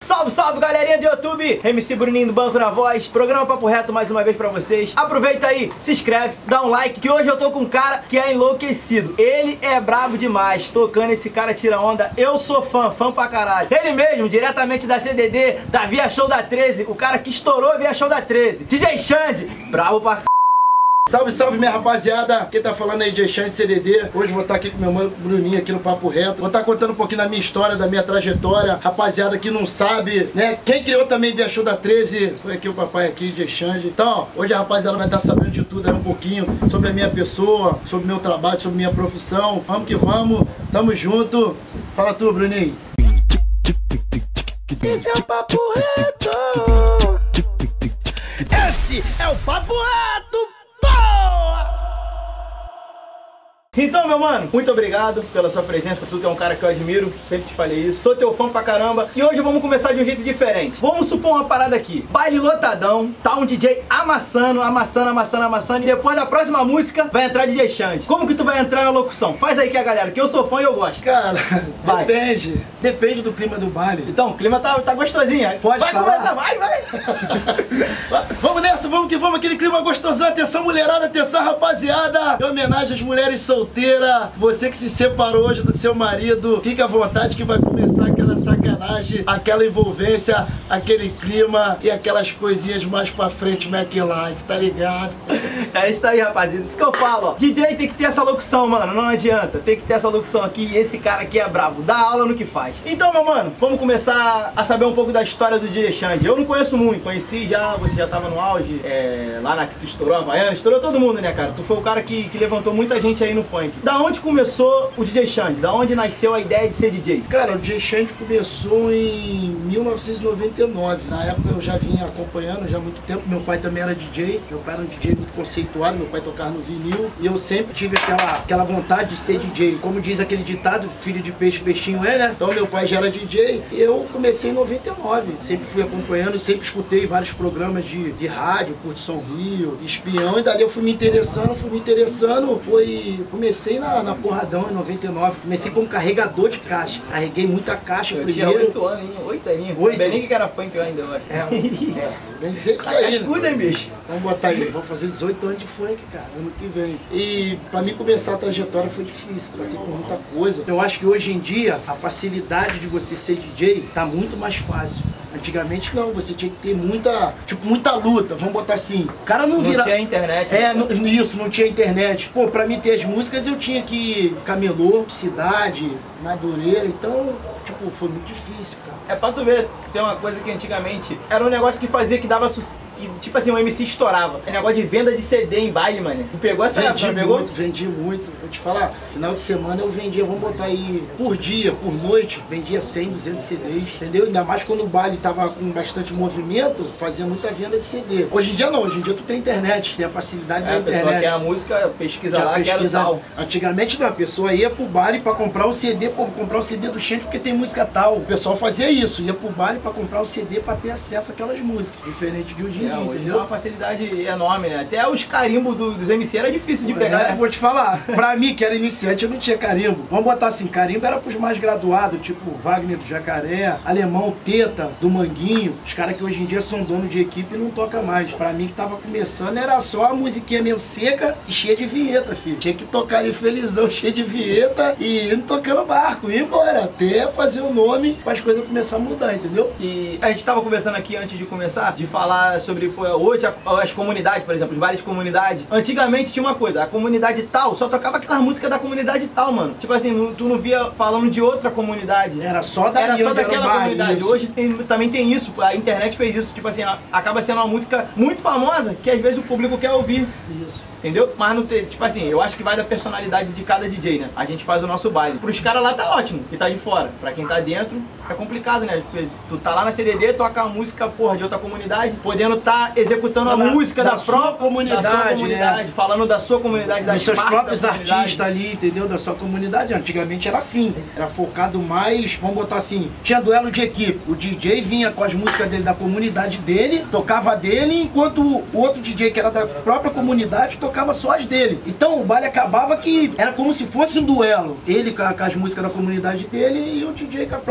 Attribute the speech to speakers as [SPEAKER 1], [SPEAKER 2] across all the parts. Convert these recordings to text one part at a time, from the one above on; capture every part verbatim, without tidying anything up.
[SPEAKER 1] Salve, salve, galerinha do YouTube! M C Bruninho do Banco na Voz, programa Papo Reto mais uma vez pra vocês. Aproveita aí, se inscreve, dá um like, que hoje eu tô com um cara que é enlouquecido. Ele é brabo demais, tocando, esse cara tira onda. Eu sou fã, fã pra caralho. Ele mesmo, diretamente da C D D, da Via Show da treze, o cara que estourou a Via Show da treze. D J Xande, brabo pra caralho.
[SPEAKER 2] Salve, salve, minha rapaziada. Quem tá falando aí, D J Xande C D D. Hoje vou estar aqui com meu mano Bruninho aqui no Papo Reto. Vou estar contando um pouquinho da minha história, da minha trajetória. Rapaziada que não sabe, né? Quem criou também Via Show da treze foi aqui o papai aqui, D J Xande. Então, hoje a rapaziada vai estar sabendo de tudo aí um pouquinho sobre a minha pessoa, sobre o meu trabalho, sobre minha profissão. Vamos que vamos, tamo junto. Fala tu, Bruninho.
[SPEAKER 3] Esse é o Papo Reto. Esse é o Papo Reto.
[SPEAKER 1] Então, meu mano, muito obrigado pela sua presença. Tu que é um cara que eu admiro, sempre te falei isso. Sou teu fã pra caramba. E hoje vamos começar de um jeito diferente. Vamos supor uma parada aqui: baile lotadão, tá um D J amassando, amassando, amassando, amassando. E depois da próxima música vai entrar D J Xande. Como que tu vai entrar na locução? Faz aí que a galera, que eu sou fã e eu gosto.
[SPEAKER 2] Cara,
[SPEAKER 1] vai.
[SPEAKER 2] Depende. Depende do clima do baile.
[SPEAKER 1] Então, o clima tá, tá gostosinho.
[SPEAKER 2] Pode
[SPEAKER 1] vai
[SPEAKER 2] falar?
[SPEAKER 1] Começar, vai, vai.
[SPEAKER 2] Vamos nessa, vamos que vamos. Aquele clima gostosão. Atenção, mulherada, atenção, rapaziada. Em homenagem às mulheres solteiras. Você que se separou hoje do seu marido, fica à vontade que vai começar aquela sacanagem, aquela envolvência, aquele clima e aquelas coisinhas mais pra frente, Mac Life, tá ligado?
[SPEAKER 1] É isso aí, rapaziada. Isso que eu falo, ó. D J tem que ter essa locução, mano. Não adianta. Tem que ter essa locução aqui. E esse cara aqui é brabo. Dá aula no que faz. Então, meu mano, vamos começar a saber um pouco da história do D J Xande. Eu não conheço muito. Conheci já, você já tava no auge. É, lá na que tu estourou a Havaiana. Estourou todo mundo, né, cara? Tu foi o cara que, que levantou muita gente aí no funk. Da onde começou o D J Xande? Da onde nasceu a ideia de ser D J?
[SPEAKER 2] Cara, o D J Xande começou em mil novecentos e noventa e nove. Na época eu já vinha acompanhando já há muito tempo. Meu pai também era D J. Meu pai era um D J muito conceituado. Meu pai tocava no vinil. E eu sempre tive aquela, aquela vontade de ser D J. Como diz aquele ditado, filho de peixe, peixinho é, né? Então meu pai já era D J. E eu comecei em noventa e nove. Sempre fui acompanhando, sempre escutei vários programas de, de rádio, Curtição Rio, Espião. E dali eu fui me interessando, fui me interessando. Foi... Comecei na, na Porradão em noventa e nove. Comecei como carregador de caixa. Carreguei muita caixa
[SPEAKER 1] eu
[SPEAKER 2] primeiro.
[SPEAKER 1] Tinha oito anos, hein? oito aninhos.
[SPEAKER 2] Oito?
[SPEAKER 1] Bem nem que era funk eu ainda, eu acho.
[SPEAKER 2] É, é. Bem dizer que isso
[SPEAKER 1] Tá
[SPEAKER 2] aí,
[SPEAKER 1] cascudo,
[SPEAKER 2] né?
[SPEAKER 1] hein, bicho?
[SPEAKER 2] Vamos botar aí, vou fazer dezoito anos de funk, cara, ano que vem. E pra mim começar a trajetória foi difícil, passei por muita coisa. Eu acho que hoje em dia a facilidade de você ser D J tá muito mais fácil. Antigamente não, você tinha que ter muita, tipo, muita luta, vamos botar assim. O cara não,
[SPEAKER 1] Não
[SPEAKER 2] vira...
[SPEAKER 1] tinha internet.
[SPEAKER 2] É,
[SPEAKER 1] né?
[SPEAKER 2] não, isso, não tinha internet. Pô, pra mim ter as músicas eu tinha que camelô, cidade, Madureira, então, tipo, foi muito difícil, cara.
[SPEAKER 1] É pra tu ver, tem uma coisa que antigamente era um negócio que fazia que dava sucesso, que tipo assim, o M C estourava. É negócio de venda de C D em baile, mano. Tu pegou essa
[SPEAKER 2] Vendi
[SPEAKER 1] época, pegou?
[SPEAKER 2] muito, vendi muito. Vou te falar, final de semana eu vendia, vamos botar aí, por dia, por noite, vendia cem, duzentos C Ds, entendeu? Ainda mais quando o baile tava com bastante movimento, fazia muita venda de C D. Hoje em dia não, hoje em dia tu tem internet, tem a facilidade
[SPEAKER 1] É,
[SPEAKER 2] da
[SPEAKER 1] a pessoa
[SPEAKER 2] internet.
[SPEAKER 1] quer a música, pesquisa
[SPEAKER 2] Quer
[SPEAKER 1] lá, quer o
[SPEAKER 2] pesquisar.
[SPEAKER 1] tal.
[SPEAKER 2] Antigamente não, a pessoa ia pro baile pra comprar o C D, pô, vou comprar o C D do Xande porque tem música tal. O pessoal fazia isso, ia pro baile pra comprar o C D pra ter acesso àquelas músicas, diferente de hoje em
[SPEAKER 1] É,
[SPEAKER 2] dia,
[SPEAKER 1] hoje é
[SPEAKER 2] entendeu?
[SPEAKER 1] uma facilidade enorme, né? Até os carimbos do, dos M C era difícil de pegar.
[SPEAKER 2] É,
[SPEAKER 1] né?
[SPEAKER 2] vou te falar, pra mim que era iniciante eu não tinha carimbo. Vamos botar assim, carimbo era pros mais graduados, tipo Wagner do Jacaré, Alemão, Teta, do Manguinho, os caras que hoje em dia são donos de equipe e não toca mais. Pra mim que tava começando era só a musiquinha mesmo seca e cheia de vinheta, filho. Tinha que tocar ali felizão, cheio de vinheta e indo tocando barco, ir embora, até fazer o nome para as coisas começar a mudar, entendeu?
[SPEAKER 1] E a gente tava conversando aqui antes de começar, de falar sobre, pô, hoje a- as comunidades, por exemplo, os bailes de comunidade. Antigamente tinha uma coisa, a comunidade tal só tocava aquelas músicas da comunidade tal, mano. Tipo assim, não- tu não via falando de outra comunidade.
[SPEAKER 2] Era só dali,
[SPEAKER 1] Era só
[SPEAKER 2] onde era o
[SPEAKER 1] daquela
[SPEAKER 2] baile,
[SPEAKER 1] comunidade.
[SPEAKER 2] isso.
[SPEAKER 1] Hoje tem- também tem isso, a internet fez isso. Tipo assim, a- acaba sendo uma música muito famosa que às vezes o público quer ouvir.
[SPEAKER 2] Isso.
[SPEAKER 1] Entendeu? Mas não tem, tipo assim, eu acho que vai da personalidade de cada D J, né? A gente faz o nosso baile. Pros caras lá tá ótimo, que tá de fora. Pra quem tá dentro, é complicado, né? Porque tu tá lá na C D D, toca a música, porra, de outra comunidade, podendo tá executando a
[SPEAKER 2] Da-
[SPEAKER 1] música da,
[SPEAKER 2] da sua
[SPEAKER 1] própria
[SPEAKER 2] comunidade,
[SPEAKER 1] da sua comunidade,
[SPEAKER 2] né?
[SPEAKER 1] falando da sua comunidade, das
[SPEAKER 2] Dos seus
[SPEAKER 1] partes
[SPEAKER 2] próprios
[SPEAKER 1] da comunidade.
[SPEAKER 2] artistas ali, entendeu? Da sua comunidade. Antigamente era assim. Era focado mais, vamos botar assim, tinha duelo de equipe. O D J vinha com as músicas dele, da comunidade dele, tocava dele, enquanto o outro D J que era da própria comunidade tocava só as dele. Então o baile acabava que era como se fosse um duelo. Ele com, a- com as músicas da comunidade dele e o D J com a própria música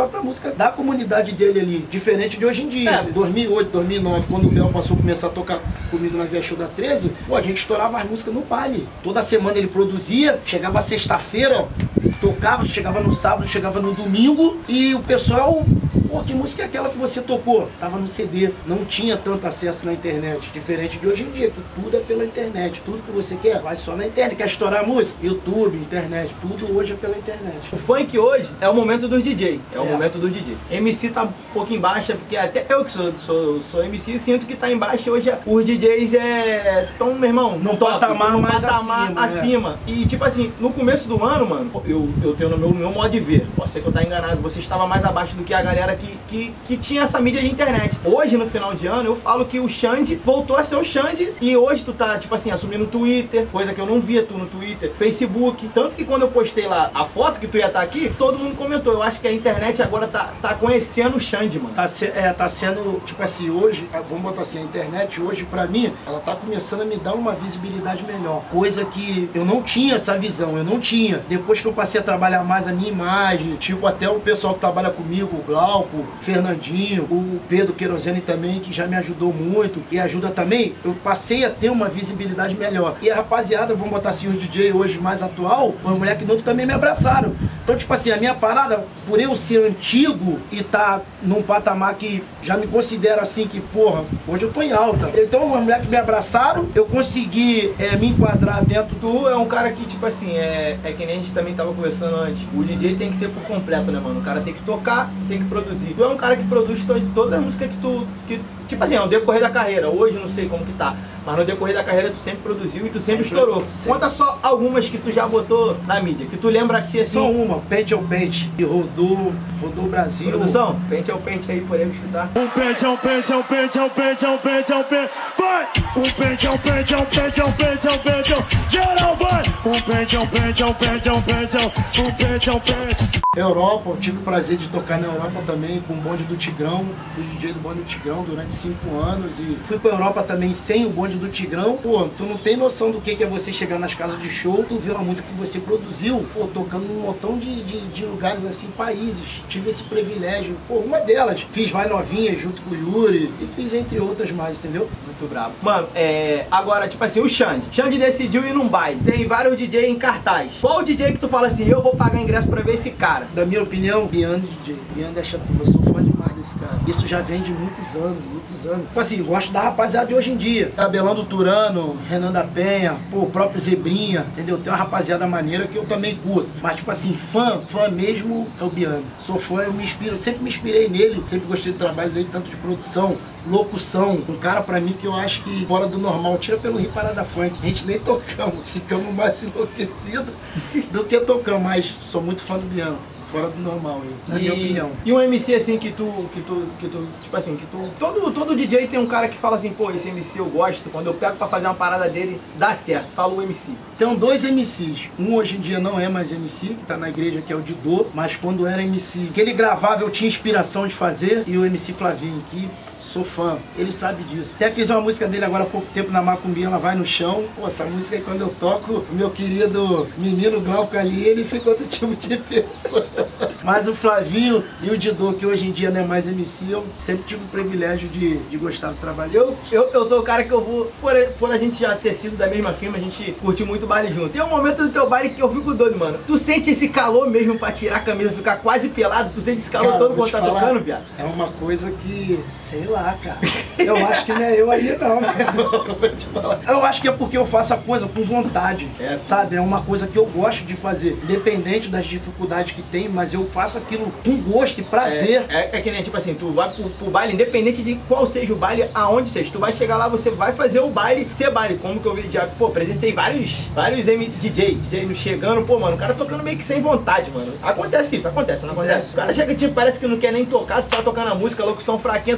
[SPEAKER 2] música da comunidade dele ali, diferente de hoje em dia.
[SPEAKER 1] É.
[SPEAKER 2] dois mil e oito, dois mil e nove, quando o Bel passou a começar a tocar comigo na Via Show da treze, pô, a gente estourava as músicas no baile. Toda semana ele produzia, chegava sexta-feira, tocava, chegava no sábado, chegava no domingo, e o pessoal... Pô, que música é aquela que você tocou? Tava no C D, não tinha tanto acesso na internet. Diferente de hoje em dia, que tudo é pela internet. Tudo que você quer, vai só na internet. Quer estourar música? YouTube, internet. Tudo hoje é pela internet.
[SPEAKER 1] O funk hoje é o momento dos D J. É o
[SPEAKER 2] É.
[SPEAKER 1] momento dos D J. M C tá um pouco embaixo, porque até eu que sou, sou, sou M C, sinto que tá embaixo. Hoje os D Js é... tão, meu irmão,
[SPEAKER 2] Num
[SPEAKER 1] top,
[SPEAKER 2] patamar
[SPEAKER 1] num
[SPEAKER 2] mais
[SPEAKER 1] patamar
[SPEAKER 2] acima, né?
[SPEAKER 1] acima. E tipo assim, no começo do ano, mano, eu, eu tenho no meu, meu modo de ver. Pode ser que eu tá enganado. Você estava mais abaixo do que a galera que, que, que tinha essa mídia de internet. Hoje, no final de ano, eu falo que o Xande voltou a ser o Xande. E hoje tu tá, tipo assim, assumindo o Twitter, coisa que eu não via tu no Twitter, Facebook. Tanto que quando eu postei lá a foto que tu ia estar aqui, todo mundo comentou. Eu acho que a internet agora tá, tá conhecendo o Xande, mano.
[SPEAKER 2] Tá, se- é, tá sendo, tipo assim, hoje, vamos botar assim, a internet hoje, pra mim, ela tá começando a me dar uma visibilidade melhor. Coisa que eu não tinha essa visão, eu não tinha. Depois que eu passei a trabalhar mais a minha imagem, tipo, até o pessoal que trabalha comigo, o Glauco, o Fernandinho, o Pedro Querosene também, que já me ajudou muito e ajuda também, eu passei a ter uma visibilidade melhor. E a rapaziada, vamos botar assim, o D J hoje mais atual, os moleques novos também me abraçaram. Então, tipo assim, a minha parada, por eu ser antigo e tá num patamar que já me considero assim, que, porra, hoje eu tô em alta. Então, os moleques me abraçaram, eu consegui é, me enquadrar dentro do...
[SPEAKER 1] Tu é um cara que, tipo assim, é, é que nem a gente também tava conversando antes. O D J tem que ser por completo, né, mano? O cara tem que tocar, tem que produzir. Tu é um cara que produz to todas as músicas que tu... Que, tipo assim, no decorrer da carreira. Hoje não sei como que tá. Mas no decorrer da carreira tu sempre produziu e tu sempre,
[SPEAKER 2] Sempre,
[SPEAKER 1] estourou.
[SPEAKER 2] sempre.
[SPEAKER 1] Conta só algumas que tu já botou na mídia. Que tu lembra que assim...
[SPEAKER 2] Só uma, Pente ao Pente, que rodou, rodou o Brasil.
[SPEAKER 1] Produção, pente é o pente aí, podemos escutar.
[SPEAKER 4] Um pente, é um pente, é um pente, é um pente, é um pente, é um pente, vai! Um pente, é um pente, é um pente, é um pente, é um pente, é um... Geral, vai! Um pente, é um pente, é um pente, é um pente, é um... Um pente, é um pente.
[SPEAKER 2] Europa, eu tive o prazer de tocar na Europa também com o bonde do Tigrão. Fui D J do bonde do Tigrão durante cinco anos e fui pra Europa também sem o bonde do Tigrão. Pô, tu não tem noção do que é você chegar nas casas de show, tu vê uma música que você produziu, pô, tocando num montão de, de, de lugares assim, países. Tive esse privilégio. Pô, uma delas, fiz Vai Novinha junto com o Yuri e fiz entre outras mais, entendeu?
[SPEAKER 1] Muito brabo. Mano, é... agora, tipo assim, o Xande. Xande decidiu ir num baile. Tem vários D J em cartaz. Qual o D J que tu fala assim, eu vou pagar ingresso pra ver esse cara?
[SPEAKER 2] Da minha opinião, Biano D J. Biano deixa tudo. Eu sou fã demais desse cara. Isso já vem de muitos anos, muitos anos. Tipo assim, gosto da rapaziada de hoje em dia. Abelando Turano, Renan da Penha, pô, o próprio Zebrinha, entendeu? Tem uma rapaziada maneira que eu também curto. Mas, tipo assim, fã, fã mesmo é o Biano. Sou fã, eu me inspiro, sempre me inspirei nele. Sempre gostei do trabalho dele, tanto de produção, locução. Um cara pra mim que eu acho que fora do normal, tira pelo Rio Parada Funk. A gente nem tocamos, ficamos mais enlouquecidos do que tocamos. Mas sou muito fã do Biano. Fora do normal, aí, na minha opinião.
[SPEAKER 1] E um M C assim que tu, que tu, que tu, tipo assim, que tu... Todo, todo D J tem um cara que fala assim, pô, esse M C eu gosto, quando eu pego pra fazer uma parada dele, dá certo. Fala o M C.
[SPEAKER 2] Tem dois M Cs. Um hoje em dia não é mais M C, que tá na igreja, que é o Didô, mas quando era M C, que ele gravava, eu tinha inspiração de fazer, e o M C Flavinho, que sou fã, ele sabe disso. Até fiz uma música dele agora há pouco tempo na Macumbinha, Ela Vai no Chão. Pô, essa música aí quando eu toco, o meu querido menino Glauco ali, ele fica outro tipo de pessoa. Mas o Flavinho e o Didô, que hoje em dia não é mais M C, eu sempre tive o privilégio de, de gostar do trabalho.
[SPEAKER 1] Eu, eu, eu sou o cara que eu vou, por, por a gente já ter sido da mesma firma, a gente curte muito baile junto. Tem um momento do teu baile que eu fico doido, mano. Tu sente esse calor mesmo pra tirar a camisa, ficar quase pelado? Tu sente esse calor
[SPEAKER 2] Cara,
[SPEAKER 1] todo
[SPEAKER 2] vou
[SPEAKER 1] quando
[SPEAKER 2] te
[SPEAKER 1] tá
[SPEAKER 2] falar,
[SPEAKER 1] tocando, viado?
[SPEAKER 2] É uma coisa que, sei lá, cara. Eu acho que não é eu aí não, meu. Vou te falar. Eu acho que é porque eu faço a coisa com vontade,
[SPEAKER 1] É.
[SPEAKER 2] sabe? É uma coisa que eu gosto de fazer, independente das dificuldades que tem, mas eu faço aquilo com gosto e prazer.
[SPEAKER 1] É, é, é que nem, tipo assim, tu vai pro, pro baile, independente de qual seja o baile, aonde seja, tu vai chegar lá, você vai fazer o baile, ser baile, como que eu vi, já, pô, presenciei vários, vários M D J, D J chegando, pô, mano, o cara tocando meio que sem vontade, mano. Acontece isso, acontece, não acontece? O cara chega, tipo, parece que não quer nem tocar, tu tá tocando a música, a locução fraquinha, tu não. Tu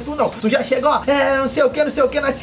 [SPEAKER 1] Tu já chega, ó, é, não sei o que, não sei o que, na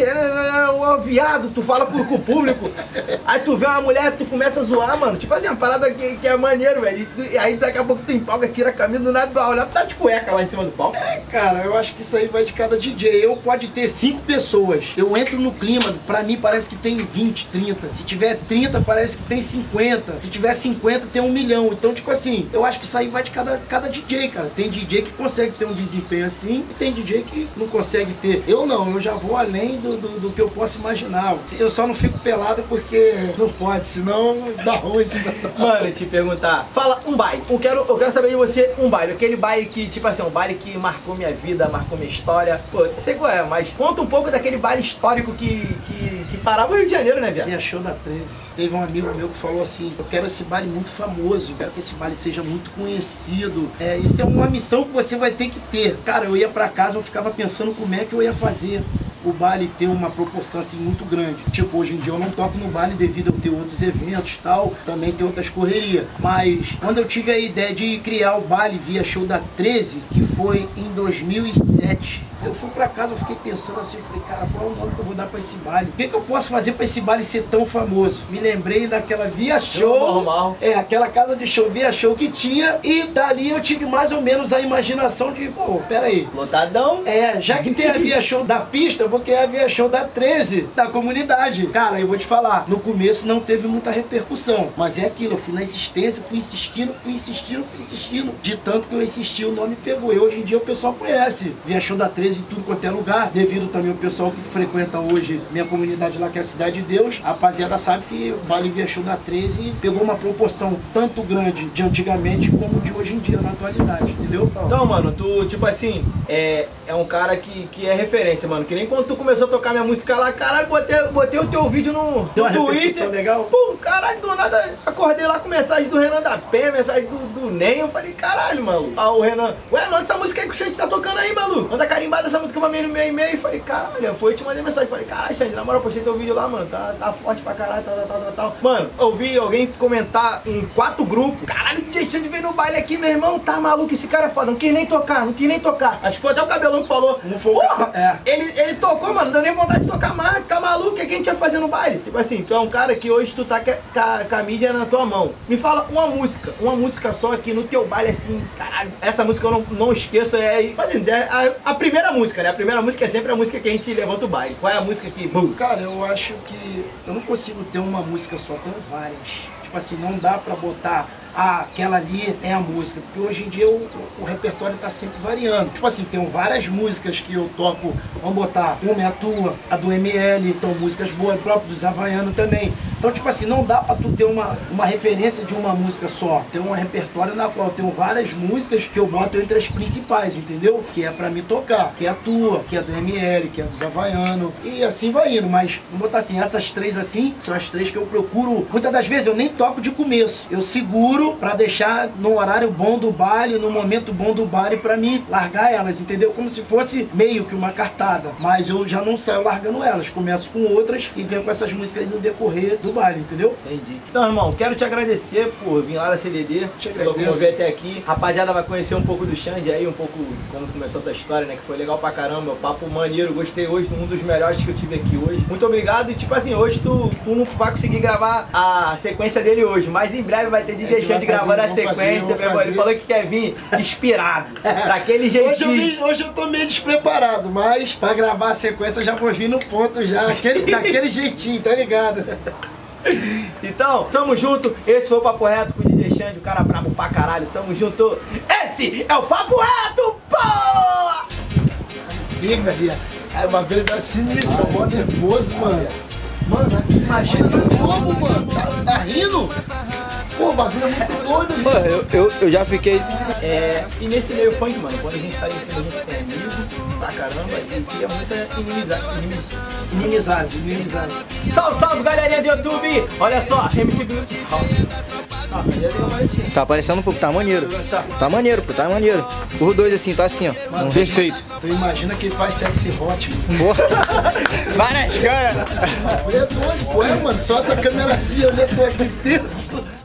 [SPEAKER 1] o viado, tu fala com, com o público. Aí tu vê uma mulher, tu começa a zoar, mano. Tipo assim, uma parada que, que é maneiro, velho. E aí daqui a pouco tu empolga, tira a camisa do nada, tu vai olhar, tu tá de cueca lá em cima do palco.
[SPEAKER 2] É, cara, eu acho que isso aí vai de cada D J. Eu pode ter cinco pessoas. Eu entro no clima, pra mim parece que tem vinte, trinta. Se tiver trinta, parece que tem cinquenta. Se tiver cinquenta, tem um milhão. Então, tipo assim, eu acho que isso aí vai de cada, cada D J, cara. Tem D J que consegue ter um desempenho assim e tem D J que não consegue ter. Eu não, eu já vou além do, do, do que eu posso imaginar. Eu só não fico pelado porque não pode, senão dá ruim. Senão...
[SPEAKER 1] Mano, te perguntar, fala um baile. Eu quero, eu quero saber de você um baile. Aquele baile que, tipo assim, um baile que marcou minha vida, marcou minha história. Pô, sei qual é, mas conta um pouco daquele baile histórico que, que, que parava o Rio de Janeiro, né, viado?
[SPEAKER 2] E a show da treze. Teve um amigo meu que falou assim, eu quero esse baile muito famoso, eu quero que esse baile seja muito conhecido. É, isso é uma missão que você vai ter que ter. Cara, eu ia pra casa, eu ficava pensando como é que eu ia fazer o baile ter uma proporção assim muito grande. Tipo, hoje em dia eu não toco no baile devido a ter outros eventos e tal, também tem outras correrias. Mas quando eu tive a ideia de criar o baile via show da treze, que foi em dois mil e sete, eu fui pra casa, eu fiquei pensando assim, falei, cara, qual é o nome que eu vou dar pra esse baile? O que, que eu posso fazer pra esse baile ser tão famoso? Me lembrei daquela Via Show,
[SPEAKER 1] normal.
[SPEAKER 2] É, aquela casa de show Via Show que tinha, e dali eu tive mais ou menos a imaginação de, pô, pera aí.
[SPEAKER 1] Lotadão.
[SPEAKER 2] É, já que tem a Via Show da pista, eu vou criar a Via Show da treze, da comunidade. Cara, eu vou te falar, no começo não teve muita repercussão, mas é aquilo, eu fui na insistência, fui insistindo, fui insistindo, fui insistindo, de tanto que eu insisti, o nome pegou. E hoje em dia o pessoal conhece Via Show da treze em tudo quanto é lugar, devido também ao pessoal que frequenta hoje minha comunidade lá, que é a Cidade de Deus. A rapaziada sabe que o baile Via Show da treze pegou uma proporção tanto grande de antigamente como de hoje em dia, na atualidade, entendeu?
[SPEAKER 1] Então, mano, tu, tipo assim, é, é um cara que, que é referência, mano. Que nem quando tu começou a tocar minha música lá, caralho, botei, botei o teu vídeo no,
[SPEAKER 2] Deu
[SPEAKER 1] no
[SPEAKER 2] uma
[SPEAKER 1] Twitter.
[SPEAKER 2] legal?
[SPEAKER 1] Pô, caralho, do nada, acordei lá com mensagem do Renan da Penha, mensagem do, do Ney. Eu falei, caralho, mano. Ah, o Renan, ué, manda essa música aí que o Xande tá tocando aí, maluco. Manda carimbada essa música pra mim no meu e-mail. E falei, caralho, foi, eu te mandei mensagem. Falei, caralho, Xande, na moral, postei teu vídeo lá, mano. Tá, tá forte pra caralho, tal, tal, tal, tal. Mano, eu vi alguém comentar em quatro grupos. Caralho, o D J Xande veio no baile aqui, meu irmão. Tá maluco, esse cara é foda. Não quis nem tocar, não quis nem tocar. Acho que foi até o Cabelão que falou.
[SPEAKER 2] Não foi o
[SPEAKER 1] Porra,
[SPEAKER 2] é.
[SPEAKER 1] ele, ele tocou, mano, não deu nem vontade de tocar mais. Tá maluco, o que a gente ia fazer no baile? Tipo assim, tu é um cara que hoje tu tá com a, com a mídia na tua mão. Me fala uma música, uma música só aqui no teu baile, assim, caralho. Essa música eu não, não esqueço, é, assim, é a, a primeira música, né? A primeira música é sempre a música que a gente levanta o baile. Qual é a música que... Bum.
[SPEAKER 2] Cara, eu acho que eu não consigo ter uma música só, tenho várias. Tipo assim, não dá pra botar, ah, aquela ali é a música, porque hoje em dia o, o repertório tá sempre variando. Tipo assim, tem várias músicas que eu toco, vamos botar, uma é a tua, a do M L, então músicas boas, próprio dos Havaianos também. Então, tipo assim, não dá pra tu ter uma, uma referência de uma música só. Tem um repertório na qual eu tenho várias músicas que eu boto entre as principais, entendeu? Que é pra me tocar, que é a tua, que é do M L, que é dos Havaianos, e assim vai indo. Mas, vamos botar assim, essas três assim, são as três que eu procuro. Muitas das vezes eu nem toco de começo, eu seguro pra deixar no horário bom do baile, no momento bom do baile, pra mim largar elas, entendeu? Como se fosse meio que uma cartada, mas eu já não saio largando elas, começo com outras e venho com essas músicas aí no decorrer do baile, entendeu?
[SPEAKER 1] Entendi. Então, irmão, quero te agradecer por vir lá da C D D,
[SPEAKER 2] Te
[SPEAKER 1] se
[SPEAKER 2] agradeço.
[SPEAKER 1] locomover até aqui. Rapaziada vai conhecer um pouco do Xande aí, um pouco como começou a tua história, né? Que foi legal pra caramba, o papo maneiro, gostei hoje, um dos melhores que eu tive aqui hoje. Muito obrigado e tipo assim, hoje tu, tu não vai conseguir gravar a sequência dele hoje, mas em breve vai ter D J
[SPEAKER 2] É,
[SPEAKER 1] Xande gravando a sequência,
[SPEAKER 2] fazer,
[SPEAKER 1] meu irmão. Ele falou que quer vir inspirado, daquele
[SPEAKER 2] Hoje eu,
[SPEAKER 1] jeitinho.
[SPEAKER 2] vim, hoje eu tô meio despreparado, mas pra gravar a sequência eu já vou vir no ponto já, aquele, daquele jeitinho, tá ligado?
[SPEAKER 1] Então, tamo junto. Esse foi o Papo Reto com o D J Xande, o cara brabo pra caralho. Tamo junto. Esse é o Papo Reto, pô!
[SPEAKER 2] Ih, Maria, aí uma vez dá sinistro, eu tô mó nervoso, mano. Mano, imagina de novo, mano. Tá, tá rindo? Pô, o bagulho é muito doido, mano.
[SPEAKER 1] Mano, eu, eu, eu já fiquei. É, e nesse meio funk, mano, quando a gente tá em cima, a gente tem amigo pra caramba e cria muita inimizade.
[SPEAKER 2] Inimizade, inimizade.
[SPEAKER 1] Salve, salve, galerinha do YouTube! Olha só, M C Blue.
[SPEAKER 5] Tá aparecendo um pouco, tá maneiro. Tá maneiro, pô, tá maneiro. Os dois assim, tá assim, ó.
[SPEAKER 2] Mano,
[SPEAKER 5] Perfeito.
[SPEAKER 2] Tu imagina quem faz sexy hot, mano.
[SPEAKER 5] Porra. Vai nas câmeras.
[SPEAKER 2] É doido, pô, é, mano. Só essa câmerazinha, eu já tô aqui tenso.